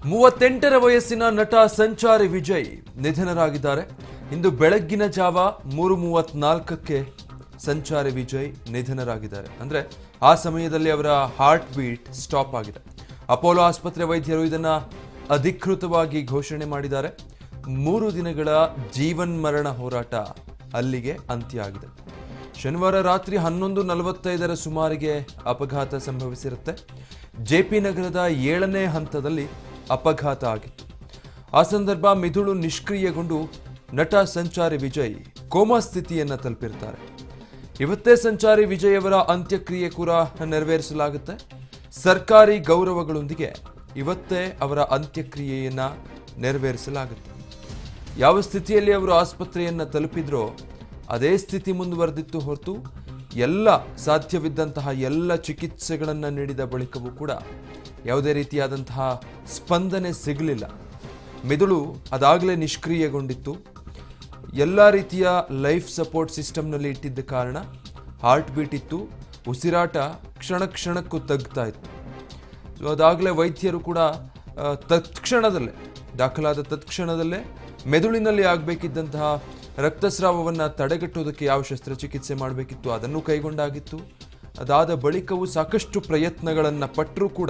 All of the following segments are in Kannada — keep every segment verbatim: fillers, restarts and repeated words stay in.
ಮೂವತ್ತೆಂಟರ ವಯಸ್ಸಿನ ನಟ ಸಂಚಾರಿ ವಿಜಯ್ ನಿಧನರಾಗಿದ್ದಾರೆ. ಇಂದು ಬೆಳಗ್ಗಿನ ಜಾವ ಮೂರು ಮೂವತ್ನಾಲ್ಕಕ್ಕೆ ಸಂಚಾರಿ ವಿಜಯ್ ನಿಧನರಾಗಿದ್ದಾರೆ. ಅಂದ್ರೆ ಆ ಸಮಯದಲ್ಲಿ ಅವರ ಹಾರ್ಟ್ ಬೀಟ್ ಸ್ಟಾಪ್ ಆಗಿದೆ. ಅಪೋಲೋ ಆಸ್ಪತ್ರೆ ವೈದ್ಯರು ಇದನ್ನ ಅಧಿಕೃತವಾಗಿ ಘೋಷಣೆ ಮಾಡಿದ್ದಾರೆ. ಮೂರು ದಿನಗಳ ಜೀವನ್ ಮರಣ ಹೋರಾಟ ಅಲ್ಲಿಗೆ ಅಂತ್ಯ ಆಗಿದೆ. ಶನಿವಾರ ರಾತ್ರಿ ಹನ್ನೊಂದು ನಲವತ್ತೈದರ ಸುಮಾರಿಗೆ ಅಪಘಾತ ಸಂಭವಿಸಿರುತ್ತೆ. ಜೆಪಿ ನಗರದ ಏಳನೇ ಹಂತದಲ್ಲಿ ಅಪಘಾತ ಆಗಿತ್ತು. ಆ ಸಂದರ್ಭ ಮಿದುಳು ನಿಷ್ಕ್ರಿಯಗೊಂಡು ನಟ ಸಂಚಾರಿ ವಿಜಯ್ ಕೋಮಾ ಸ್ಥಿತಿಯನ್ನ ತಲುಪಿರ್ತಾರೆ. ಇವತ್ತೇ ಸಂಚಾರಿ ವಿಜಯ್ ಅವರ ಅಂತ್ಯಕ್ರಿಯೆ ಕೂಡ ನೆರವೇರಿಸಲಾಗುತ್ತೆ. ಸರ್ಕಾರಿ ಗೌರವಗಳೊಂದಿಗೆ ಇವತ್ತೇ ಅವರ ಅಂತ್ಯಕ್ರಿಯೆಯನ್ನ ನೆರವೇರಿಸಲಾಗುತ್ತೆ. ಯಾವ ಸ್ಥಿತಿಯಲ್ಲಿ ಅವರು ಆಸ್ಪತ್ರೆಯನ್ನ ತಲುಪಿದ್ರೋ ಅದೇ ಸ್ಥಿತಿ ಮುಂದುವರೆದಿತ್ತು ಹೊರತು ಎಲ್ಲ ಸಾಧ್ಯವಿದ್ದಂತಹ ಎಲ್ಲ ಚಿಕಿತ್ಸೆಗಳನ್ನು ನೀಡಿದ ಬಳಿಕವೂ ಕೂಡ ಯಾವುದೇ ರೀತಿಯಾದಂತಹ ಸ್ಪಂದನೆ ಸಿಗಲಿಲ್ಲ. ಮೆದುಳು ಅದಾಗಲೇ ನಿಷ್ಕ್ರಿಯಗೊಂಡಿತ್ತು. ಎಲ್ಲ ರೀತಿಯ ಲೈಫ್ ಸಪೋರ್ಟ್ ಸಿಸ್ಟಮ್ನಲ್ಲಿ ಇಟ್ಟಿದ್ದ ಕಾರಣ ಹಾರ್ಟ್ ಬೀಟ್ ಇತ್ತು. ಉಸಿರಾಟ ಕ್ಷಣ ಕ್ಷಣಕ್ಕೂ ತಗ್ತಾ ಇತ್ತು. ಸೊ ಅದಾಗಲೇ ವೈದ್ಯರು ಕೂಡ ತತ್ಕ್ಷಣದಲ್ಲೇ ದಾಖಲಾದ ತತ್ಕ್ಷಣದಲ್ಲೇ ಮೆದುಳಿನಲ್ಲಿ ಆಗಬೇಕಿದ್ದಂತಹ ರಕ್ತಸ್ರಾವವನ್ನು ತಡೆಗಟ್ಟುವುದಕ್ಕೆ ಯಾವ ಶಸ್ತ್ರಚಿಕಿತ್ಸೆ ಮಾಡಬೇಕಿತ್ತು ಅದನ್ನು ಕೈಗೊಂಡಾಗಿತ್ತು. ಅದಾದ ಬಳಿಕವೂ ಸಾಕಷ್ಟು ಪ್ರಯತ್ನಗಳನ್ನು ಪಟ್ಟರೂ ಕೂಡ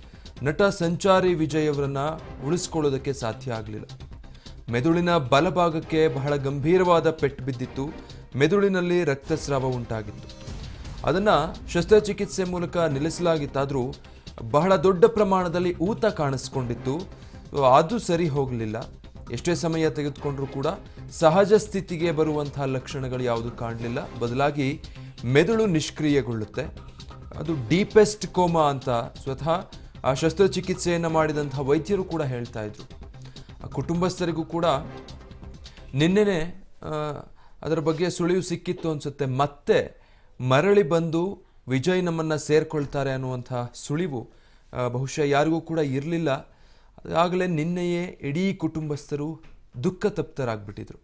ನಟ ಸಂಚಾರಿ ವಿಜಯ್ ಅವರನ್ನು ಉಳಿಸ್ಕೊಳ್ಳೋದಕ್ಕೆ ಸಾಧ್ಯ ಆಗಲಿಲ್ಲ. ಮೆದುಳಿನ ಬಲಭಾಗಕ್ಕೆ ಬಹಳ ಗಂಭೀರವಾದ ಪೆಟ್ಟು ಬಿದ್ದಿತ್ತು. ಮೆದುಳಿನಲ್ಲಿ ರಕ್ತಸ್ರಾವ ಉಂಟಾಗಿತ್ತು. ಅದನ್ನು ಶಸ್ತ್ರಚಿಕಿತ್ಸೆ ಮೂಲಕ ನಿಲ್ಲಿಸಲಾಗಿತ್ತಾದರೂ ಬಹಳ ದೊಡ್ಡ ಪ್ರಮಾಣದಲ್ಲಿ ಊತ ಕಾಣಿಸ್ಕೊಂಡಿತ್ತು. ಅದು ಸರಿ ಹೋಗಲಿಲ್ಲ. ಎಷ್ಟೇ ಸಮಯ ತೆಗೆದುಕೊಂಡ್ರೂ ಕೂಡ ಸಹಜ ಸ್ಥಿತಿಗೆ ಬರುವಂತಹ ಲಕ್ಷಣಗಳು ಯಾವುದು ಕಾಣಲಿಲ್ಲ. ಬದಲಾಗಿ ಮೆದುಳು ನಿಷ್ಕ್ರಿಯಗೊಳ್ಳುತ್ತೆ. ಅದು ಡೀಪೆಸ್ಟ್ ಕೋಮಾ ಅಂತ ಸ್ವತಃ ಆ ಶಸ್ತ್ರಚಿಕಿತ್ಸೆಯನ್ನು ಮಾಡಿದಂತಹ ವೈದ್ಯರು ಕೂಡ ಹೇಳ್ತಾ ಇದ್ರು. ಆ ಕುಟುಂಬಸ್ಥರಿಗೂ ಕೂಡ ನಿನ್ನೆನೆ ಅದರ ಬಗ್ಗೆ ಸುಳಿವು ಸಿಕ್ಕಿತ್ತು ಅನಿಸುತ್ತೆ. ಮತ್ತೆ ಮರಳಿ ಬಂದು ವಿಜಯ್ ನಮ್ಮನ್ನು ಸೇರ್ಕೊಳ್ತಾರೆ ಅನ್ನುವಂಥ ಸುಳಿವು ಬಹುಶಃ ಯಾರಿಗೂ ಕೂಡ ಇರಲಿಲ್ಲ. ಆಗಲೇ ನಿನ್ನೆಯೇ ಇಡೀ ಕುಟುಂಬಸ್ಥರು ದುಃಖ ತಪ್ತರಾಗ್ಬಿಟ್ಟಿದ್ರು.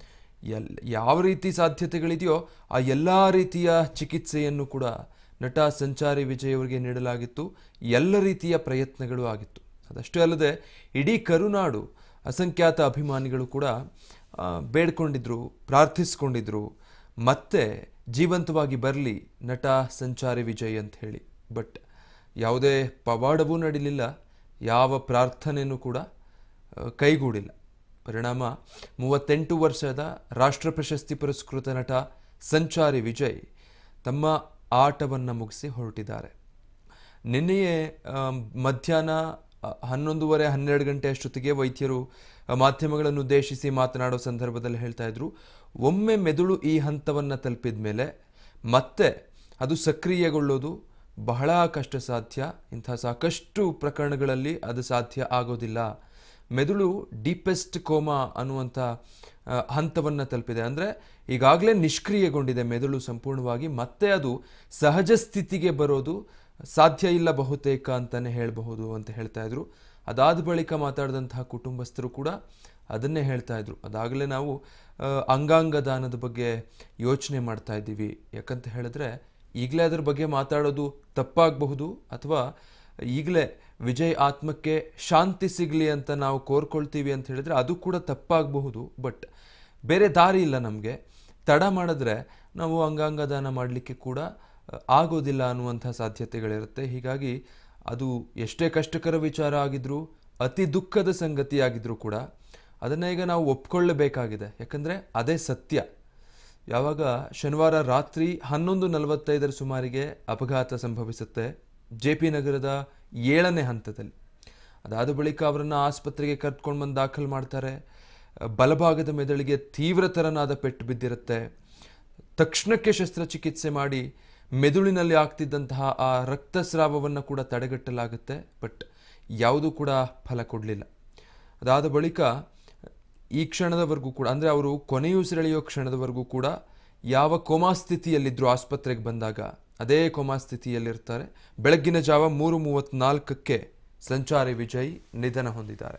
ಎಲ್ ಯಾವ ರೀತಿ ಸಾಧ್ಯತೆಗಳಿದೆಯೋ ಆ ಎಲ್ಲ ರೀತಿಯ ಚಿಕಿತ್ಸೆಯನ್ನು ಕೂಡ ನಟ ಸಂಚಾರಿ ವಿಜಯ್ ಅವರಿಗೆ ನೀಡಲಾಗಿತ್ತು. ಎಲ್ಲ ರೀತಿಯ ಪ್ರಯತ್ನಗಳು ಆಗಿತ್ತು. ಅದಷ್ಟೇ ಅಲ್ಲದೆ ಇಡೀ ಕರುನಾಡು ಅಸಂಖ್ಯಾತ ಅಭಿಮಾನಿಗಳು ಕೂಡ ಬೇಡ್ಕೊಂಡಿದ್ರು, ಪ್ರಾರ್ಥಿಸ್ಕೊಂಡಿದ್ರು, ಮತ್ತೆ ಜೀವಂತವಾಗಿ ಬರಲಿ ನಟ ಸಂಚಾರಿ ವಿಜಯ್ ಅಂತ ಹೇಳಿ. ಬಟ್ ಯಾವುದೇ ಪವಾಡವೂ ನಡೀಲಿಲ್ಲ. ಯಾವ ಪ್ರಾರ್ಥನೆಯೂ ಕೂಡ ಕೈಗೂಡಿಲ್ಲ. ಪರಿಣಾಮ ಮೂವತ್ತೆಂಟು ವರ್ಷದ ರಾಷ್ಟ್ರ ಪ್ರಶಸ್ತಿ ಪುರಸ್ಕೃತ ನಟ ಸಂಚಾರಿ ವಿಜಯ್ ತಮ್ಮ ಆಟವನ್ನು ಮುಗಿಸಿ ಹೊರಟಿದ್ದಾರೆ. ನಿನ್ನೆಯೇ ಮಧ್ಯಾಹ್ನ ಹನ್ನೊಂದುವರೆ ಹನ್ನೆರಡು ಗಂಟೆ ಅಷ್ಟೊತ್ತಿಗೆ ವೈದ್ಯರು ಮಾಧ್ಯಮಗಳನ್ನು ಉದ್ದೇಶಿಸಿ ಮಾತನಾಡೋ ಸಂದರ್ಭದಲ್ಲಿ ಹೇಳ್ತಾ ಇದ್ರು, ಒಮ್ಮೆ ಮೆದುಳು ಈ ಹಂತವನ್ನು ತಲುಪಿದ ಮೇಲೆ ಮತ್ತೆ ಅದು ಸಕ್ರಿಯಗೊಳ್ಳೋದು ಬಹಳ ಕಷ್ಟ ಸಾಧ್ಯ. ಇಂಥ ಸಾಕಷ್ಟು ಪ್ರಕರಣಗಳಲ್ಲಿ ಅದು ಸಾಧ್ಯ ಆಗೋದಿಲ್ಲ. ಮೆದುಳು ಡೀಪೆಸ್ಟ್ ಕೋಮಾ ಅನ್ನುವಂಥ ಹಂತವನ್ನು ತಲುಪಿದೆ. ಅಂದರೆ ಈಗಾಗಲೇ ನಿಷ್ಕ್ರಿಯಗೊಂಡಿದೆ ಮೆದುಳು ಸಂಪೂರ್ಣವಾಗಿ. ಮತ್ತೆ ಅದು ಸಹಜ ಸ್ಥಿತಿಗೆ ಬರೋದು ಸಾಧ್ಯ ಇಲ್ಲ ಬಹುತೇಕ ಅಂತಲೇ ಹೇಳಬಹುದು ಅಂತ ಹೇಳ್ತಾ ಇದ್ರು. ಅದಾದ ಬಳಿಕ ಮಾತಾಡಿದಂತಹ ಕುಟುಂಬಸ್ಥರು ಕೂಡ ಅದನ್ನೇ ಹೇಳ್ತಾ ಇದ್ರು. ಅದಾಗಲೇ ನಾವು ಅಂಗಾಂಗ ದಾನದ ಬಗ್ಗೆ ಯೋಚನೆ ಮಾಡ್ತಾ ಇದ್ದೀವಿ. ಯಾಕಂತ ಹೇಳಿದ್ರೆ ಈಗಲೇ ಅದರ ಬಗ್ಗೆ ಮಾತಾಡೋದು ತಪ್ಪಾಗಬಹುದು, ಅಥವಾ ಈಗಲೇ ವಿಜಯ್ ಆತ್ಮಕ್ಕೆ ಶಾಂತಿ ಸಿಗಲಿ ಅಂತ ನಾವು ಕೋರ್ಕೊಳ್ತೀವಿ ಅಂತ ಹೇಳಿದ್ರೆ ಅದು ಕೂಡ ತಪ್ಪಾಗಬಹುದು. ಬಟ್ ಬೇರೆ ದಾರಿ ಇಲ್ಲ ನಮಗೆ. ತಡ ಮಾಡಿದ್ರೆ ನಾವು ಅಂಗಾಂಗ ದಾನ ಮಾಡಲಿಕ್ಕೆ ಕೂಡ ಆಗೋದಿಲ್ಲ ಅನ್ನುವಂಥ ಸಾಧ್ಯತೆಗಳಿರುತ್ತೆ. ಹೀಗಾಗಿ ಅದು ಎಷ್ಟೇ ಕಷ್ಟಕರ ವಿಚಾರ ಆಗಿದ್ರೂ, ಅತಿ ದುಃಖದ ಸಂಗತಿ ಆಗಿದ್ರೂ ಕೂಡ ಅದನ್ನು ಈಗ ನಾವು ಒಪ್ಕೊಳ್ಳಬೇಕಾಗಿದೆ. ಯಾಕಂದರೆ ಅದೇ ಸತ್ಯ. ಯಾವಾಗ ಶನಿವಾರ ರಾತ್ರಿ ಹನ್ನೊಂದು ನಲವತ್ತೈದರ ಸುಮಾರಿಗೆ ಅಪಘಾತ ಸಂಭವಿಸುತ್ತೆ ಜೆಪಿ ನಗರದ ಏಳನೇ ಹಂತದಲ್ಲಿ. ಅದಾದ ಬಳಿಕ ಅವರನ್ನು ಆಸ್ಪತ್ರೆಗೆ ಕರ್ಕೊಂಡು ಬಂದು ದಾಖಲು ಮಾಡ್ತಾರೆ. ಬಲಭಾಗದ ಮೆದುಳಿಗೆ ತೀವ್ರತರನಾದ ಪೆಟ್ಟು ಬಿದ್ದಿರುತ್ತೆ. ತಕ್ಷಣಕ್ಕೆ ಶಸ್ತ್ರಚಿಕಿತ್ಸೆ ಮಾಡಿ ಮೆದುಳಿನಲ್ಲಿ ಆಗ್ತಿದ್ದಂತಹ ಆ ರಕ್ತಸ್ರಾವವನ್ನು ಕೂಡ ತಡೆಗಟ್ಟಲಾಗುತ್ತೆ. ಬಟ್ ಯಾವುದೂ ಕೂಡ ಫಲ ಕೊಡಲಿಲ್ಲ. ಅದಾದ ಬಳಿಕ ಈ ಕ್ಷಣದವರೆಗೂ ಕೂಡ, ಅಂದರೆ ಅವರು ಕೊನೆಯುಸಿರೆಳೆಯೋ ಕ್ಷಣದವರೆಗೂ ಕೂಡ ಯಾವ ಕೋಮಾ ಸ್ಥಿತಿಯಲ್ಲಿದ್ದರೂ ಆಸ್ಪತ್ರೆಗೆ ಬಂದಾಗ ಅದೇ ಕೋಮಾ ಸ್ಥಿತಿಯಲ್ಲಿರ್ತಾರೆ. ಬೆಳಗ್ಗಿನ ಜಾವ ಮೂರು ಮೂವತ್ನಾಲ್ಕಕ್ಕೆ ಸಂಚಾರಿ ವಿಜಯ್ ನಿಧನ ಹೊಂದಿದ್ದಾರೆ.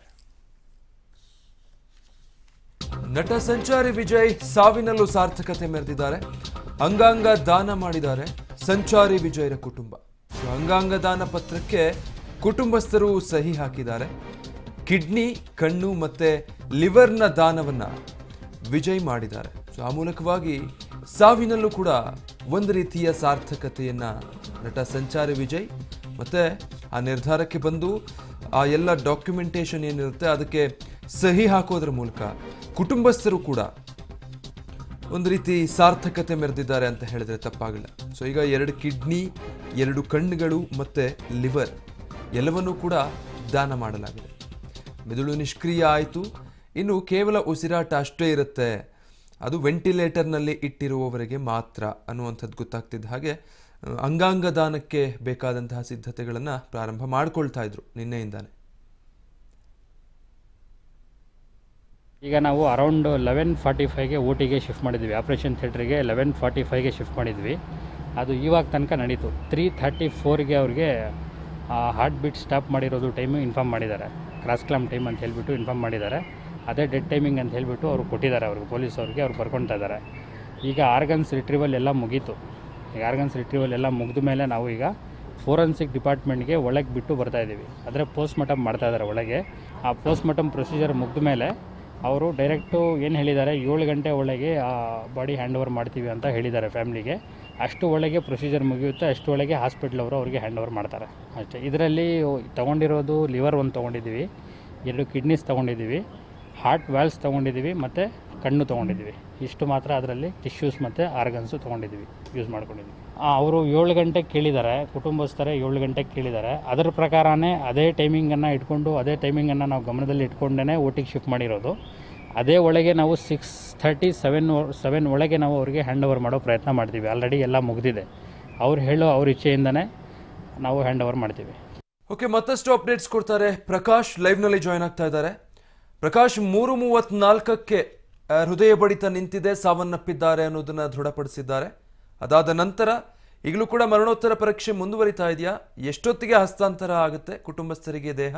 ನಟ ಸಂಚಾರಿ ವಿಜಯ್ ಸಾವಿನಲ್ಲೂ ಸಾರ್ಥಕತೆ ಮೆರೆದಿದ್ದಾರೆ. ಅಂಗಾಂಗ ದಾನ ಮಾಡಿದ್ದಾರೆ ಸಂಚಾರಿ ವಿಜಯರ ಕುಟುಂಬ. ಅಂಗಾಂಗ ದಾನ ಪತ್ರಕ್ಕೆ ಕುಟುಂಬಸ್ಥರು ಸಹಿ ಹಾಕಿದ್ದಾರೆ. ಕಿಡ್ನಿ, ಕಣ್ಣು ಮತ್ತು ಲಿವರ್ನ ದಾನವನ್ನು ವಿಜಯ್ ಮಾಡಿದ್ದಾರೆ. ಸೊ ಆ ಮೂಲಕವಾಗಿ ಸಾವಿನಲ್ಲೂ ಕೂಡ ಒಂದು ರೀತಿಯ ಸಾರ್ಥಕತೆಯನ್ನು ನಟ ಸಂಚಾರಿ ವಿಜಯ್ ಮತ್ತು ಆ ನಿರ್ಧಾರಕ್ಕೆ ಬಂದು ಆ ಎಲ್ಲ ಡಾಕ್ಯುಮೆಂಟೇಷನ್ ಏನಿರುತ್ತೆ ಅದಕ್ಕೆ ಸಹಿ ಹಾಕೋದ್ರ ಮೂಲಕ ಕುಟುಂಬಸ್ಥರು ಕೂಡ ಒಂದು ರೀತಿ ಸಾರ್ಥಕತೆ ಮೆರೆದಿದ್ದಾರೆ ಅಂತ ಹೇಳಿದ್ರೆ ತಪ್ಪಾಗಿಲ್ಲ. ಸೊ ಈಗ ಎರಡು ಕಿಡ್ನಿ, ಎರಡು ಕಣ್ಣುಗಳು ಮತ್ತು ಲಿವರ್ ಎಲ್ಲವನ್ನೂ ಕೂಡ ದಾನ ಮಾಡಲಾಗಿದೆ. ಮೆದುಳು ನಿಷ್ಕ್ರಿಯ ಆಯಿತು, ಇನ್ನು ಕೇವಲ ಉಸಿರಾಟ ಅಷ್ಟೇ ಇರುತ್ತೆ, ಅದು ವೆಂಟಿಲೇಟರ್ನಲ್ಲಿ ಇಟ್ಟಿರುವವರೆಗೆ ಮಾತ್ರ ಅನ್ನುವಂಥದ್ದು ಗೊತ್ತಾಗ್ತಿದ್ದ ಹಾಗೆ ಅಂಗಾಂಗ ದಾನಕ್ಕೆ ಬೇಕಾದಂತಹ ಸಿದ್ಧತೆಗಳನ್ನು ಪ್ರಾರಂಭ ಮಾಡಿಕೊಳ್ತಾ ಇದ್ರು ನಿನ್ನೆಯಿಂದಾನೆ. ಈಗ ನಾವು ಅರೌಂಡ್ ಲೆವೆನ್ ಫಾರ್ಟಿ ಫೈವ್ಗೆ ಊಟಿಗೆ ಶಿಫ್ಟ್ ಮಾಡಿದ್ವಿ. ಆಪ್ರೇಷನ್ ಥಿಯೇಟ್ರಿಗೆ ಲೆವೆನ್ ಫಾರ್ಟಿ ಫೈವ್ಗೆ ಶಿಫ್ಟ್ ಮಾಡಿದ್ವಿ. ಅದು ಇವಾಗ ತನಕ ನಡೀತು. ತ್ರೀ ಥರ್ಟಿ ಫೋರ್ಗೆ ಅವ್ರಿಗೆ ಹಾರ್ಟ್ ಬೀಟ್ ಸ್ಟಾಪ್ ಮಾಡಿರೋದು ಟೈಮು ಇನ್ಫಾರ್ಮ್ ಮಾಡಿದ್ದಾರೆ. ಕ್ರಾಸ್ ಕ್ಲಾಮ್ ಟೈಮ್ ಅಂತ ಹೇಳಿಬಿಟ್ಟು ಇನ್ಫಾರ್ಮ್ ಮಾಡಿದ್ದಾರೆ. ಅದೇ ಡೆಡ್ ಟೈಮಿಂಗ್ ಅಂತ ಹೇಳಿಬಿಟ್ಟು ಅವ್ರು ಕೊಟ್ಟಿದ್ದಾರೆ, ಅವ್ರಿಗೆ ಪೊಲೀಸ್ ಅವ್ರಿಗೆ ಅವ್ರು ಬರ್ಕೊಳ್ತಾ ಇದ್ದಾರೆ. ಈಗ ಆರ್ಗನ್ಸ್ ರಿಟ್ರೀವಲ್ ಎಲ್ಲ ಮುಗೀತು. ಈಗ ಆರ್ಗನ್ಸ್ ರಿಟ್ರೀವಲ್ ಎಲ್ಲ ಮುಗಿದ ಮೇಲೆ ನಾವು ಈಗ ಫೋರೆನ್ಸಿಕ್ ಡಿಪಾರ್ಟ್ಮೆಂಟ್ಗೆ ಒಳಗೆ ಬಿಟ್ಟು ಬರ್ತಾಯಿದ್ದೀವಿ. ಅಂದರೆ ಪೋಸ್ಟ್ ಮಾರ್ಟಮ್ ಮಾಡ್ತಾಯಿದ್ದಾರೆ ಒಳಗೆ. ಆ ಪೋಸ್ಟ್ ಮಾರ್ಟಮ್ ಪ್ರೊಸೀಜರ್ ಮುಗಿದ ಮೇಲೆ ಅವರು ಡೈರೆಕ್ಟು ಏನು ಹೇಳಿದ್ದಾರೆ, ಏಳು ಗಂಟೆ ಒಳಗೆ ಆ ಬಾಡಿ ಹ್ಯಾಂಡ್ ಓವರ್ ಮಾಡ್ತೀವಿ ಅಂತ ಹೇಳಿದ್ದಾರೆ ಫ್ಯಾಮ್ಲಿಗೆ. ಅಷ್ಟು ಒಳಗೆ ಪ್ರೊಸೀಜರ್ ಮುಗಿಯುತ್ತೆ, ಅಷ್ಟು ಒಳಗೆ ಹಾಸ್ಪಿಟ್ಲ್ ಅವರು ಅವರಿಗೆ ಹ್ಯಾಂಡ್ ಓವರ್ ಮಾಡ್ತಾರೆ ಅಷ್ಟೇ. ಇದರಲ್ಲಿ ತೊಗೊಂಡಿರೋದು ಲಿವರ್ ಒಂದು ತೊಗೊಂಡಿದ್ದೀವಿ, ಎರಡು ಕಿಡ್ನೀಸ್ ತೊಗೊಂಡಿದ್ದೀವಿ, ಹಾರ್ಟ್ ವ್ಯಾಲ್ವ್ಸ್ ತೊಗೊಂಡಿದ್ದೀವಿ ಮತ್ತು ಕಣ್ಣು ತೊಗೊಂಡಿದ್ದೀವಿ. ಇಷ್ಟು ಮಾತ್ರ ಅದರಲ್ಲಿ ಟಿಶ್ಯೂಸ್ ಮತ್ತು ಆರ್ಗನ್ಸು ತೊಗೊಂಡಿದ್ದೀವಿ, ಯೂಸ್ ಮಾಡ್ಕೊಂಡಿದ್ದೀವಿ. ಅವರು ಏಳು ಗಂಟೆಗೆ ಕೇಳಿದ್ದಾರೆ, ಕುಟುಂಬಸ್ಥರೇ ಏಳು ಗಂಟೆಗೆ ಕೇಳಿದ್ದಾರೆ. ಅದರ ಪ್ರಕಾರನೇ ಅದೇ ಟೈಮಿಂಗನ್ನು ಇಟ್ಕೊಂಡು ಅದೇ ಟೈಮಿಂಗನ್ನು ನಾವು ಗಮನದಲ್ಲಿ ಇಟ್ಕೊಂಡೇ ಓಟಿಗೆ ಶಿಫ್ಟ್ ಮಾಡಿರೋದು. ಅದೇ ಒಳಗೆ ನಾವು ಸಿಕ್ಸ್ ಥರ್ಟಿ ಸೆವೆನ್ ಸೆವೆನ್ ಒಳಗೆ ನಾವು ಅವರಿಗೆ ಹ್ಯಾಂಡ್ ಓವರ್ ಮಾಡೋ ಪ್ರಯತ್ನ ಮಾಡ್ತೀವಿ. ಆಲ್ರೆಡಿ ಎಲ್ಲ ಮುಗಿದಿದೆ. ಅವ್ರು ಹೇಳೋ ಅವ್ರ ಇಚ್ಛೆಯಿಂದನೇ ನಾವು ಹ್ಯಾಂಡ್ ಓವರ್ ಮಾಡ್ತೀವಿ. ಓಕೆ, ಮತ್ತಷ್ಟು ಅಪ್ಡೇಟ್ಸ್ ಕೊಡ್ತಾರೆ ಪ್ರಕಾಶ್ ಲೈವ್ನಲ್ಲಿ ಜಾಯ್ನ್ ಆಗ್ತಾ ಇದ್ದಾರೆ. ಪ್ರಕಾಶ್, ಮೂರು ಮೂವತ್ತ್ನಾಲ್ಕಕ್ಕೆ ಹೃದಯ ಬಡಿತ ನಿಂತಿದೆ, ಸಾವನ್ನಪ್ಪಿದ್ದಾರೆ ಅನ್ನೋದನ್ನ ದೃಢಪಡಿಸಿದ್ದಾರೆ. ಅದಾದ ನಂತರ ಈಗಲೂ ಕೂಡ ಮರಣೋತ್ತರ ಪರೀಕ್ಷೆ ಮುಂದುವರಿತಾ ಇದೆಯಾ? ಎಷ್ಟೊತ್ತಿಗೆ ಹಸ್ತಾಂತರ ಆಗುತ್ತೆ ಕುಟುಂಬಸ್ಥರಿಗೆ ದೇಹ?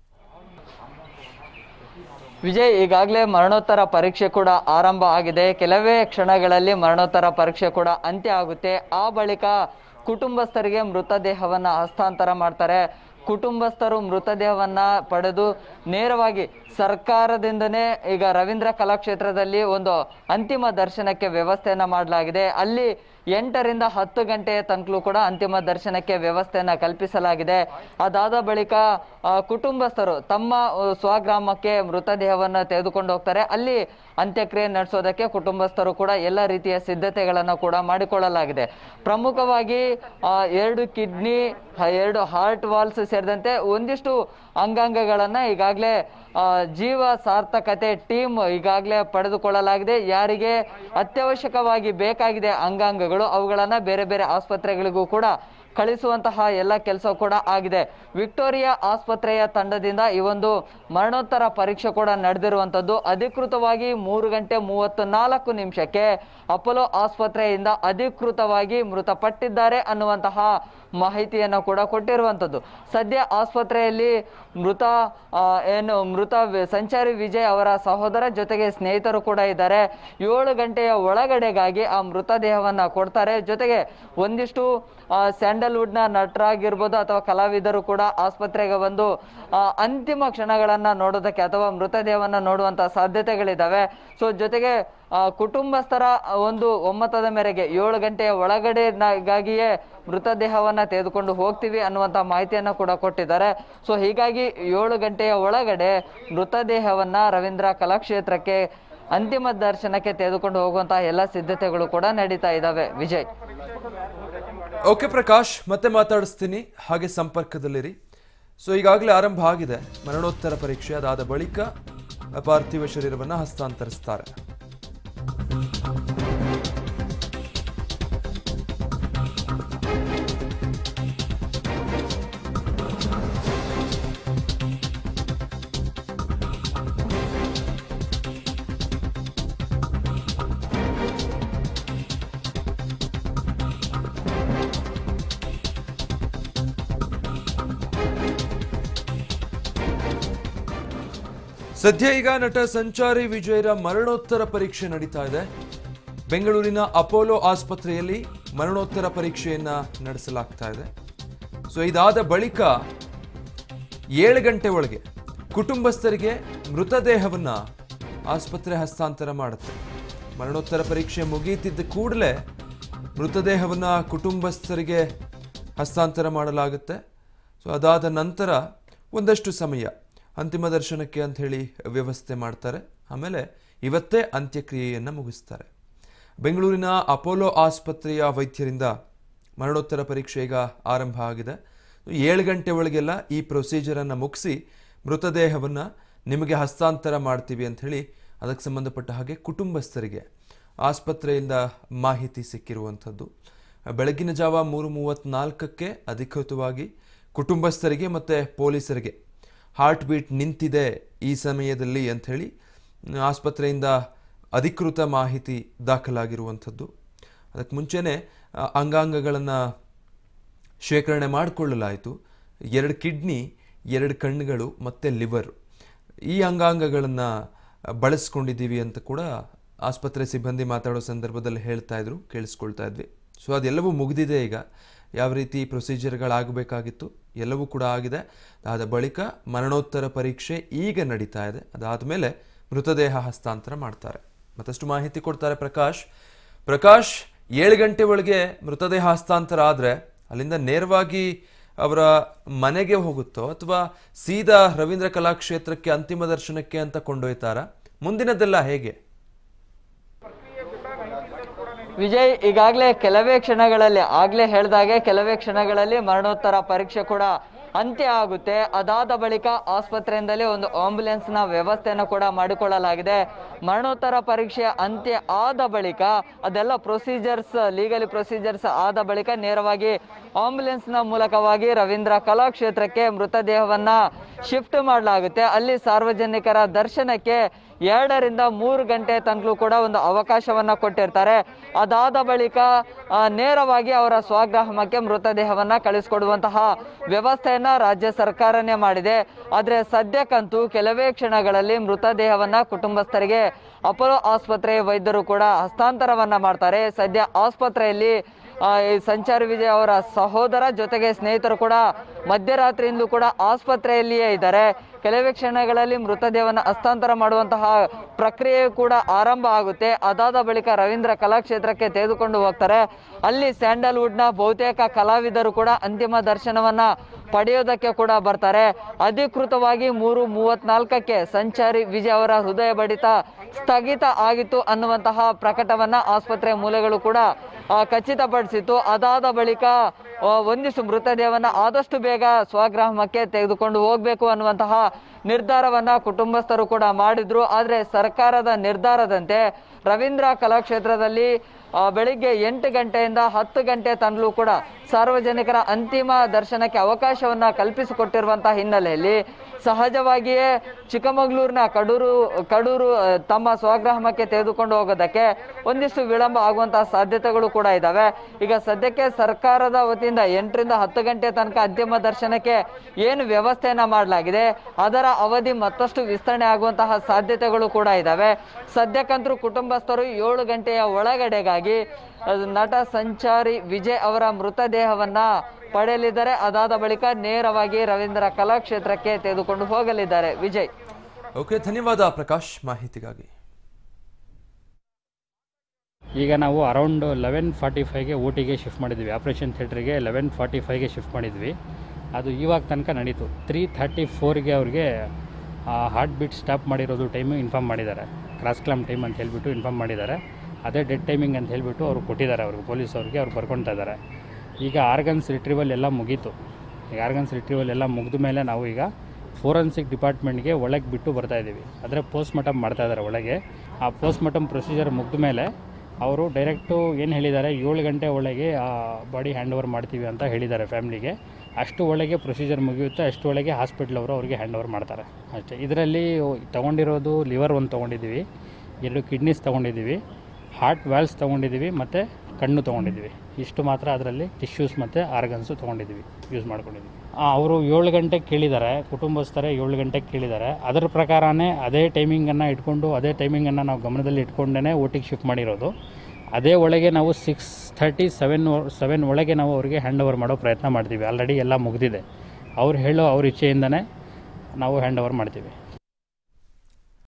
ವಿಜಯ್, ಈಗಾಗಲೇ ಮರಣೋತ್ತರ ಪರೀಕ್ಷೆ ಕೂಡ ಆರಂಭ ಆಗಿದೆ. ಕೆಲವೇ ಕ್ಷಣಗಳಲ್ಲಿ ಮರಣೋತ್ತರ ಪರೀಕ್ಷೆ ಕೂಡ ಅಂತ್ಯ ಆಗುತ್ತೆ. ಆ ಬಳಿಕ ಕುಟುಂಬಸ್ಥರಿಗೆ ಮೃತದೇಹವನ್ನು ಹಸ್ತಾಂತರ ಮಾಡ್ತಾರೆ. ಕುಟುಂಬಸ್ಥರು ಮೃತದೇಹವನ್ನ ಪಡೆದು ನೇರವಾಗಿ ಸರ್ಕಾರದಿಂದನೇ ಈಗ ರವೀಂದ್ರ ಕಲಾಕ್ಷೇತ್ರದಲ್ಲಿ ಒಂದು ಅಂತಿಮ ದರ್ಶನಕ್ಕೆ ವ್ಯವಸ್ಥೆಯನ್ನ ಮಾಡಲಾಗಿದೆ. ಅಲ್ಲಿ ಎಂಟರಿಂದ ಹತ್ತು ಗಂಟೆಯ ತನಕಲೂ ಕೂಡ ಅಂತಿಮ ದರ್ಶನಕ್ಕೆ ವ್ಯವಸ್ಥೆಯನ್ನ ಕಲ್ಪಿಸಲಾಗಿದೆ. ಅದಾದ ಬಳಿಕ ಕುಟುಂಬಸ್ಥರು ತಮ್ಮ ಸ್ವಗ್ರಾಮಕ್ಕೆ ಮೃತದೇಹವನ್ನು ತೆಗೆದುಕೊಂಡು ಹೋಗ್ತಾರೆ. ಅಲ್ಲಿ ಅಂತ್ಯಕ್ರಿಯೆ ನಡೆಸೋದಕ್ಕೆ ಕುಟುಂಬಸ್ಥರು ಕೂಡ ಎಲ್ಲ ರೀತಿಯ ಸಿದ್ಧತೆಗಳನ್ನು ಕೂಡ ಮಾಡಿಕೊಳ್ಳಲಾಗಿದೆ. ಪ್ರಮುಖವಾಗಿ ಎರಡು ಕಿಡ್ನಿ, ಎರಡು ಹಾರ್ಟ್ ವಾಲ್ಸ್ ಸೇರಿದಂತೆ ಒಂದಿಷ್ಟು ಅಂಗಾಂಗಗಳನ್ನ ಈಗಾಗಲೇ ಜೀವ ಸಾರ್ಥಕತೆ ಟೀಮ್ ಈಗಾಗಲೇ ಪಡೆದುಕೊಳ್ಳಲಾಗಿದೆ. ಯಾರಿಗೆ ಅತ್ಯವಶ್ಯಕವಾಗಿ ಬೇಕಾಗಿದೆ ಅಂಗಾಂಗಗಳು, ಅವುಗಳನ್ನ ಬೇರೆ ಬೇರೆ ಆಸ್ಪತ್ರೆಗಳಿಗೂ ಕೂಡ ಕಳಿಸುವಂತಹ ಎಲ್ಲ ಕೆಲಸ ಕೂಡ ಆಗಿದೆ. ವಿಕ್ಟೋರಿಯಾ ಆಸ್ಪತ್ರೆಯ ತಂಡದಿಂದ ಈ ಒಂದು ಮರಣೋತ್ತರ ಪರೀಕ್ಷೆ ಕೂಡ ನಡೆದಿರುವಂತದ್ದು. ಅಧಿಕೃತವಾಗಿ ಮೂರು ಗಂಟೆ ಮೂವತ್ತು ನಾಲ್ಕು ನಿಮಿಷಕ್ಕೆ ಅಪೋಲೋ ಆಸ್ಪತ್ರೆಯಿಂದ ಅಧಿಕೃತವಾಗಿ ಮೃತಪಟ್ಟಿದ್ದಾರೆ ಅನ್ನುವಂತಹ ಮಾಹಿತಿಯನ್ನು ಕೂಡ ಕೊಟ್ಟಿರುವಂತದ್ದು. ಸದ್ಯ ಆಸ್ಪತ್ರೆಯಲ್ಲಿ ಮೃತ ಏನು ಮೃತ ಸಂಚಾರಿ ವಿಜಯ್ ಅವರ ಸಹೋದರ ಜೊತೆಗೆ ಸ್ನೇಹಿತರು ಕೂಡ ಇದ್ದಾರೆ. ಏಳು ಗಂಟೆಯ ಒಳಗಡೆಗಾಗಿ ಆ ಮೃತದೇಹವನ್ನ ಕೊಡ್ತಾರೆ. ಜೊತೆಗೆ ಒಂದಿಷ್ಟು ಸ್ಯಾಂಡಲ್ವುಡ್ ನ ನಟರಾಗಿರ್ಬೋದು ಅಥವಾ ಕಲಾವಿದರು ಕೂಡ ಆಸ್ಪತ್ರೆಗೆ ಬಂದು ಅಂತಿಮ ಕ್ಷಣಗಳನ್ನ ನೋಡೋದಕ್ಕೆ ಅಥವಾ ಮೃತದೇಹವನ್ನ ನೋಡುವಂತ ಸಾಧ್ಯತೆಗಳಿದಾವೆ. ಸೊ ಜೊತೆಗೆ ಕುಟುಂಬಸ್ಥರ ಒಂದು ಒಮ್ಮತದ ಮೇರೆಗೆ ಏಳು ಗಂಟೆಯ ಒಳಗಡೆಗಾಗಿಯೇ ಮೃತದೇಹವನ್ನ ತೆಗೆದುಕೊಂಡು ಹೋಗ್ತೀವಿ ಅನ್ನುವಂತ ಮಾಹಿತಿಯನ್ನ ಕೂಡ ಕೊಟ್ಟಿದ್ದಾರೆ. ಸೊ ಹೀಗಾಗಿ ಏಳು ಗಂಟೆಯ ಒಳಗಡೆ ಮೃತದೇಹವನ್ನ ರವೀಂದ್ರ ಕಲಾಕ್ಷೇತ್ರಕ್ಕೆ ಅಂತಿಮ ದರ್ಶನಕ್ಕೆ ತೆಗೆದುಕೊಂಡು ಹೋಗುವಂತಹ ಎಲ್ಲ ಸಿದ್ಧತೆಗಳು ಕೂಡ ನಡೀತಾ ಇದ್ದಾವೆ. ವಿಜಯ್. ಓಕೆ ಪ್ರಕಾಶ್, ಮತ್ತೆ ಮಾತಾಡಿಸ್ತೀನಿ, ಹಾಗೆ ಸಂಪರ್ಕದಲ್ಲಿರಿ. ಸೊ ಈಗಾಗಲೇ ಆರಂಭ ಆಗಿದೆ ಮರಣೋತ್ತರ ಪರೀಕ್ಷೆ. ಅದಾದ ಬಳಿಕ ಪಾರ್ಥಿವ ಶರೀರವನ್ನು ಹಸ್ತಾಂತರಿಸ್ತಾರೆ. ಸದ್ಯ ಈಗ ನಟ ಸಂಚಾರಿ ವಿಜಯರ ಮರಣೋತ್ತರ ಪರೀಕ್ಷೆ ನಡೀತಾ ಇದೆ. ಬೆಂಗಳೂರಿನ ಅಪೋಲೋ ಆಸ್ಪತ್ರೆಯಲ್ಲಿ ಮರಣೋತ್ತರ ಪರೀಕ್ಷೆಯನ್ನ ನಡೆಸಲಾಗ್ತಾ ಇದೆ. ಸೊ ಇದಾದ ಬಳಿಕ ಏಳು ಗಂಟೆ ಒಳಗೆ ಕುಟುಂಬಸ್ಥರಿಗೆ ಮೃತದೇಹವನ್ನು ಆಸ್ಪತ್ರೆ ಹಸ್ತಾಂತರ ಮಾಡುತ್ತೆ. ಮರಣೋತ್ತರ ಪರೀಕ್ಷೆ ಮುಗಿಯುತ್ತಿದ್ದ ಕೂಡಲೇ ಮೃತದೇಹವನ್ನು ಕುಟುಂಬಸ್ಥರಿಗೆ ಹಸ್ತಾಂತರ ಮಾಡಲಾಗುತ್ತೆ. ಸೊ ಅದಾದ ನಂತರ ಒಂದಷ್ಟು ಸಮಯ ಅಂತಿಮ ದರ್ಶನಕ್ಕೆ ಅಂತ ಹೇಳಿ ವ್ಯವಸ್ಥೆ ಮಾಡ್ತಾರೆ. ಆಮೇಲೆ ಇವತ್ತೇ ಅಂತ್ಯಕ್ರಿಯೆಯನ್ನು ಮುಗಿಸ್ತಾರೆ. ಬೆಂಗಳೂರಿನ ಅಪೋಲೋ ಆಸ್ಪತ್ರೆಯ ವೈದ್ಯರಿಂದ ಮರಣೋತ್ತರ ಪರೀಕ್ಷೆ ಈಗ ಆರಂಭ ಆಗಿದೆ. ಏಳು ಗಂಟೆ ಒಳಗೆಲ್ಲ ಈ ಪ್ರೊಸೀಜರನ್ನು ಮುಗಿಸಿ ಮೃತದೇಹವನ್ನು ನಿಮಗೆ ಹಸ್ತಾಂತರ ಮಾಡ್ತೀವಿ ಅಂಥೇಳಿ ಅದಕ್ಕೆ ಸಂಬಂಧಪಟ್ಟ ಹಾಗೆ ಕುಟುಂಬಸ್ಥರಿಗೆ ಆಸ್ಪತ್ರೆಯಿಂದ ಮಾಹಿತಿ ಸಿಕ್ಕಿರುವಂಥದ್ದು. ಬೆಳಗಿನ ಜಾವ ಮೂರು ಮೂವತ್ತ್ನಾಲ್ಕಕ್ಕೆ ಅಧಿಕೃತವಾಗಿ ಕುಟುಂಬಸ್ಥರಿಗೆ ಮತ್ತು ಪೊಲೀಸರಿಗೆ ಹಾರ್ಟ್ ಬೀಟ್ ನಿಂತಿದೆ ಈ ಸಮಯದಲ್ಲಿ ಅಂಥೇಳಿ ಆಸ್ಪತ್ರೆಯಿಂದ ಅಧಿಕೃತ ಮಾಹಿತಿ ದಾಖಲಾಗಿರುವಂಥದ್ದು. ಅದಕ್ಕೆ ಮುಂಚೆನೇ ಅಂಗಾಂಗಗಳನ್ನು ಶೇಖರಣೆ ಮಾಡಿಕೊಳ್ಳಲಾಯಿತು. ಎರಡು ಕಿಡ್ನಿ, ಎರಡು ಕಣ್ಣುಗಳು ಮತ್ತು ಲಿವರ್, ಈ ಅಂಗಾಂಗಗಳನ್ನು ಬಳಸ್ಕೊಂಡಿದ್ದೀವಿ ಅಂತ ಕೂಡ ಆಸ್ಪತ್ರೆ ಸಿಬ್ಬಂದಿ ಮಾತಾಡೋ ಸಂದರ್ಭದಲ್ಲಿ ಹೇಳ್ತಾ ಇದ್ರು, ಕೇಳಿಸ್ಕೊಳ್ತಾ ಇದ್ವಿ. ಸೊ ಅದೆಲ್ಲವೂ ಮುಗಿದಿದೆ. ಈಗ ಯಾವ ರೀತಿ ಪ್ರೊಸೀಜರ್ಗಳಾಗಬೇಕಾಗಿತ್ತು ಎಲ್ಲವೂ ಕೂಡ ಆಗಿದೆ. ಅದಾದ ಬಳಿಕ ಮರಣೋತ್ತರ ಪರೀಕ್ಷೆ ಈಗ ನಡೀತಾ ಇದೆ. ಅದಾದ ಮೇಲೆ ಮೃತದೇಹ ಹಸ್ತಾಂತರ ಮಾಡ್ತಾರೆ. ಮತ್ತಷ್ಟು ಮಾಹಿತಿ ಕೊಡ್ತಾರೆ ಪ್ರಕಾಶ್. ಪ್ರಕಾಶ್, ಏಳು ಗಂಟೆ ಒಳಗೆ ಮೃತದೇಹ ಹಸ್ತಾಂತರ ಆದರೆ ಅಲ್ಲಿಂದ ನೇರವಾಗಿ ಅವರ ಮನೆಗೆ ಹೋಗುತ್ತೋ ಅಥವಾ ಸೀದಾ ರವೀಂದ್ರ ಕಲಾಕ್ಷೇತ್ರಕ್ಕೆ ಅಂತಿಮ ದರ್ಶನಕ್ಕೆ ಅಂತ ಕೊಂಡೊಯ್ತಾರ? ಮುಂದಿನದೆಲ್ಲ ಹೇಗೆ? ವಿಜಯ್, ಈಗಾಗಲೇ ಕೆಲವೇ ಕ್ಷಣಗಳಲ್ಲಿ ಆಗ್ಲೇ ಹೇಳ್ದಾಗೆ ಕೆಲವೇ ಕ್ಷಣಗಳಲ್ಲಿ ಮರಣೋತ್ತರ ಪರೀಕ್ಷೆ ಕೂಡ ಅಂತ್ಯ ಆಗುತ್ತೆ. ಅದಾದ ಬಳಿಕ ಆಸ್ಪತ್ರೆಯಿಂದಲೇ ಒಂದು ಆಂಬ್ಯುಲೆನ್ಸ್ ನ ವ್ಯವಸ್ಥೆಯನ್ನು ಕೂಡ ಮಾಡಿಕೊಳ್ಳಲಾಗಿದೆ. ಮರಣೋತ್ತರ ಪರೀಕ್ಷೆ ಅಂತ್ಯ ಆದ ಬಳಿಕ ಅದೆಲ್ಲ ಪ್ರೊಸೀಜರ್ಸ್ ಲೀಗಲಿ ಪ್ರೊಸೀಜರ್ಸ್ ಆದ ಬಳಿಕ ನೇರವಾಗಿ ಆಂಬ್ಯುಲೆನ್ಸ್ ನ ಮೂಲಕವಾಗಿ ರವೀಂದ್ರ ಕಲಾಕ್ಷೇತ್ರಕ್ಕೆ ಮೃತದೇಹವನ್ನ ಶಿಫ್ಟ್ ಮಾಡಲಾಗುತ್ತೆ. ಅಲ್ಲಿ ಸಾರ್ವಜನಿಕರ ದರ್ಶನಕ್ಕೆ ಎರಡರಿಂದ ಮೂರು ಗಂಟೆ ತನಕಲೂ ಕೂಡ ಒಂದು ಅವಕಾಶವನ್ನ ಕೊಟ್ಟಿರ್ತಾರೆ. ಅದಾದ ಬಳಿಕ ನೇರವಾಗಿ ಅವರ ಸ್ವಗ್ರಾಮಕ್ಕೆ ಮೃತದೇಹವನ್ನ ಕಳಿಸಿಕೊಡುವಂತಹ ವ್ಯವಸ್ಥೆಯನ್ನ ರಾಜ್ಯ ಸರ್ಕಾರನೇ ಮಾಡಿದೆ. ಆದ್ರೆ ಸದ್ಯಕ್ಕಂತೂ ಕೆಲವೇ ಕ್ಷಣಗಳಲ್ಲಿ ಮೃತದೇಹವನ್ನ ಕುಟುಂಬಸ್ಥರಿಗೆ ಅಪೋಲೋ ಆಸ್ಪತ್ರೆಯ ವೈದ್ಯರು ಕೂಡ ಹಸ್ತಾಂತರವನ್ನ ಮಾಡ್ತಾರೆ. ಸದ್ಯ ಆಸ್ಪತ್ರೆಯಲ್ಲಿ ಸಂಚಾರಿ ವಿಜಯ್ ಅವರ ಸಹೋದರ ಜೊತೆಗೆ ಸ್ನೇಹಿತರು ಕೂಡ ಮಧ್ಯರಾತ್ರಿಯಿಂದ ಕೂಡ ಆಸ್ಪತ್ರೆಯಲ್ಲಿಯೇ ಇದ್ದಾರೆ. ಕೆಲವೇ ಕ್ಷಣಗಳಲ್ಲಿ ಮೃತದೇಹವನ್ನು ಹಸ್ತಾಂತರ ಮಾಡುವಂತಹ ಪ್ರಕ್ರಿಯೆ ಕೂಡ ಆರಂಭ ಆಗುತ್ತೆ. ಅದಾದ ಬಳಿಕ ರವೀಂದ್ರ ಕಲಾಕ್ಷೇತ್ರಕ್ಕೆ ತೆಗೆದುಕೊಂಡು ಹೋಗ್ತಾರೆ. ಅಲ್ಲಿ ಸ್ಯಾಂಡಲ್ವುಡ್ ನ ಬಹುತೇಕ ಕಲಾವಿದರು ಕೂಡ ಅಂತಿಮ ದರ್ಶನವನ್ನ ಪಡೆಯೋದಕ್ಕೆ ಕೂಡ ಬರ್ತಾರೆ. ಅಧಿಕೃತವಾಗಿ ಮೂರು ಮೂವತ್ನಾಲ್ಕಕ್ಕೆ ಸಂಚಾರಿ ವಿಜಯ್ ಅವರ ಹೃದಯ ಬಡಿತ ಸ್ಥಗಿತ ಆಗಿತ್ತು ಅನ್ನುವಂತಹ ಪ್ರಕಟವನ್ನ ಆಸ್ಪತ್ರೆಯ ಮೂಲಗಳು ಕೂಡ ಖಚಿತಪಡಿಸಿತ್ತು. ಅದಾದ ಬಳಿಕ ಒಂದಿಷ್ಟು ಮೃತದೇಹವನ್ನ ಆದಷ್ಟು ಬೇಗ ಸ್ವಗ್ರಾಮಕ್ಕೆ ತೆಗೆದುಕೊಂಡು ಹೋಗ್ಬೇಕು ಅನ್ನುವಂತಹ ನಿರ್ಧಾರವನ್ನ ಕುಟುಂಬಸ್ಥರು ಕೂಡ ಮಾಡಿದ್ರು. ಆದ್ರೆ ಸರ್ಕಾರದ ನಿರ್ಧಾರದಂತೆ ರವೀಂದ್ರ ಕಲಾಕ್ಷೇತ್ರದಲ್ಲಿ ಬೆಳಿಗ್ಗೆ ಎಂಟು ಗಂಟೆಯಿಂದ ಹತ್ತು ಗಂಟೆ ತನಕಲೂ ಕೂಡ ಸಾರ್ವಜನಿಕರ ಅಂತಿಮ ದರ್ಶನಕ್ಕೆ ಅವಕಾಶವನ್ನ ಕಲ್ಪಿಸಿಕೊಟ್ಟಿರುವಂತಹ ಹಿನ್ನೆಲೆಯಲ್ಲಿ ಸಹಜವಾಗಿಯೇ ಚಿಕ್ಕಮಗಳೂರಿನ ಕಡೂರು ಕಡೂರು ತಮ್ಮ ಸ್ವಗ್ರಾಮಕ್ಕೆ ತೆಗೆದುಕೊಂಡು ಹೋಗೋದಕ್ಕೆ ಒಂದಿಷ್ಟು ವಿಳಂಬ ಆಗುವಂತಹ ಸಾಧ್ಯತೆಗಳು ಕೂಡ ಇದ್ದಾವೆ. ಈಗ ಸದ್ಯಕ್ಕೆ ಸರ್ಕಾರದ ವತಿಯಿಂದ ಎಂಟರಿಂದ ಹತ್ತು ಗಂಟೆ ತನಕ ಅಂತಿಮ ದರ್ಶನಕ್ಕೆ ಏನು ವ್ಯವಸ್ಥೆಯನ್ನ ಮಾಡಲಾಗಿದೆ ಅದರ ಅವಧಿ ಮತ್ತಷ್ಟು ವಿಸ್ತರಣೆ ಆಗುವಂತಹ ಸಾಧ್ಯತೆಗಳು ಕೂಡ ಇದ್ದಾವೆ. ಸದ್ಯಕ್ಕಂತೂ ಕುಟುಂಬಸ್ಥರು ಏಳು ಗಂಟೆಯ ಒಳಗಡೆಗಾಗಿ ನಟ ಸಂಚಾರಿ ವಿಜಯ್ ಅವರ ಮೃತದೇಹವನ್ನ ಪಡೆಯಲಿದ್ದಾರೆ. ಅದಾದ ಬಳಿಕ ನೇರವಾಗಿ ರವೀಂದ್ರ ಕಲಾಕ್ಷೇತ್ರಕ್ಕೆ ತೆಗೆದುಕೊಂಡು ಹೋಗಲಿದ್ದಾರೆ. ವಿಜಯ್, ಓಕೆ, ಧನ್ಯವಾದ ಪ್ರಕಾಶ್ ಮಾಹಿತಿಗಾಗಿ. ಈಗ ನಾವು ಅರೌಂಡ್ ಲೆವೆನ್ ಫಾರ್ಟಿ ಫೈವ್ಗೆ ಊಟಿಗೆ ಶಿಫ್ಟ್ ಮಾಡಿದ್ವಿ. ಆಪ್ರೇಷನ್ ಥಿಯೇಟ್ರಿಗೆ ಲೆವೆನ್ ಫಾರ್ಟಿ ಫೈವ್ಗೆ ಶಿಫ್ಟ್ ಮಾಡಿದ್ವಿ. ಅದು ಇವಾಗ ತನಕ ನಡೀತು. ತ್ರೀ ಥರ್ಟಿ ಫೋರ್ಗೆ ಅವ್ರಿಗೆ ಹಾರ್ಟ್ ಬೀಟ್ ಸ್ಟಾಪ್ ಮಾಡಿರೋದು ಟೈಮು ಇನ್ಫಾರ್ಮ್ ಮಾಡಿದ್ದಾರೆ. ಕ್ರಾಸ್ ಕ್ಲಾಮ್ ಟೈಮ್ ಅಂತ ಹೇಳಿಬಿಟ್ಟು ಇನ್ಫಾರ್ಮ್ ಮಾಡಿದ್ದಾರೆ. ಅದೇ ಡೆಡ್ ಟೈಮಿಂಗ್ ಅಂತ ಹೇಳಿಬಿಟ್ಟು ಅವರು ಕೊಟ್ಟಿದ್ದಾರೆ. ಅವ್ರಿಗೆ ಪೊಲೀಸ್ ಅವ್ರಿಗೆ ಅವ್ರು ಬರ್ಕೊಳ್ತಾ ಇದ್ದಾರೆ. ಈಗ ಆರ್ಗನ್ಸ್ ರಿಟ್ರೀವಲ್ ಎಲ್ಲ ಮುಗೀತು. ಈಗ ಆರ್ಗನ್ಸ್ ರಿಟ್ರೀವಲ್ ಎಲ್ಲ ಮುಗಿದ ಮೇಲೆ ನಾವು ಈಗ ಫೋರೆನ್ಸಿಕ್ ಡಿಪಾರ್ಟ್ಮೆಂಟ್ಗೆ ಒಳಗೆ ಬಿಟ್ಟು ಬರ್ತಾಯಿದ್ದೀವಿ. ಅಂದರೆ ಪೋಸ್ಟ್ ಮಾರ್ಟಮ್ ಮಾಡ್ತಾಯಿದ್ದಾರೆ ಒಳಗೆ. ಆ ಪೋಸ್ಟ್ ಮಾರ್ಟಮ್ ಪ್ರೊಸೀಜರ್ ಮುಗಿದ ಮೇಲೆ ಅವರು ಡೈರೆಕ್ಟು ಏನು ಹೇಳಿದ್ದಾರೆ, ಏಳು ಗಂಟೆ ಒಳಗೆ ಆ ಬಾಡಿ ಹ್ಯಾಂಡ್ ಓವರ್ ಮಾಡ್ತೀವಿ ಅಂತ ಹೇಳಿದ್ದಾರೆ ಫ್ಯಾಮ್ಲಿಗೆ. ಅಷ್ಟು ಒಳಗೆ ಪ್ರೊಸೀಜರ್ ಮುಗಿಯುತ್ತೆ, ಅಷ್ಟು ಒಳಗೆ ಹಾಸ್ಪಿಟ್ಲ್ ಅವರು ಅವ್ರಿಗೆ ಹ್ಯಾಂಡ್ ಓವರ್ ಮಾಡ್ತಾರೆ ಅಷ್ಟೇ. ಇದರಲ್ಲಿ ತೊಗೊಂಡಿರೋದು ಲಿವರ್ ಒಂದು ತೊಗೊಂಡಿದ್ದೀವಿ, ಎರಡು ಕಿಡ್ನೀಸ್ ತೊಗೊಂಡಿದ್ದೀವಿ, ಹಾರ್ಟ್ ವ್ಯಾಲ್ಸ್ ತೊಗೊಂಡಿದ್ದೀವಿ ಮತ್ತು ಕಣ್ಣು ತೊಗೊಂಡಿದ್ದೀವಿ. ಇಷ್ಟು ಮಾತ್ರ ಅದರಲ್ಲಿ ಟಿಶ್ಯೂಸ್ ಮತ್ತು ಆರ್ಗನ್ಸು ತೊಗೊಂಡಿದ್ದೀವಿ, ಯೂಸ್ ಮಾಡ್ಕೊಂಡಿದ್ದೀವಿ. ಅವರು ಏಳು ಗಂಟೆಗೆ ಕೇಳಿದ್ದಾರೆ, ಕುಟುಂಬಸ್ಥರೇ ಏಳು ಗಂಟೆಗೆ ಕೇಳಿದ್ದಾರೆ. ಅದರ ಪ್ರಕಾರನೇ ಅದೇ ಟೈಮಿಂಗನ್ನು ಇಟ್ಕೊಂಡು ಅದೇ ಟೈಮಿಂಗನ್ನು ನಾವು ಗಮನದಲ್ಲಿ ಇಟ್ಕೊಂಡೇ ಊಟಿಗೆ ಶಿಫ್ಟ್ ಮಾಡಿರೋದು. ಅದೇ ಒಳಗೆ ನಾವು ಸಿಕ್ಸ್ ಥರ್ಟಿ ಸೆವೆನ್ ಸೆವೆನ್ ಒಳಗೆ ನಾವು ಅವರಿಗೆ ಹ್ಯಾಂಡ್ ಓವರ್ ಮಾಡೋ ಪ್ರಯತ್ನ ಮಾಡ್ತೀವಿ. ಆಲ್ರೆಡಿ ಎಲ್ಲ ಮುಗಿದಿದೆ. ಅವ್ರು ಹೇಳೋ ಅವ್ರ ಇಚ್ಛೆಯಿಂದನೇ ನಾವು ಹ್ಯಾಂಡ್ ಓವರ್ ಮಾಡ್ತೀವಿ.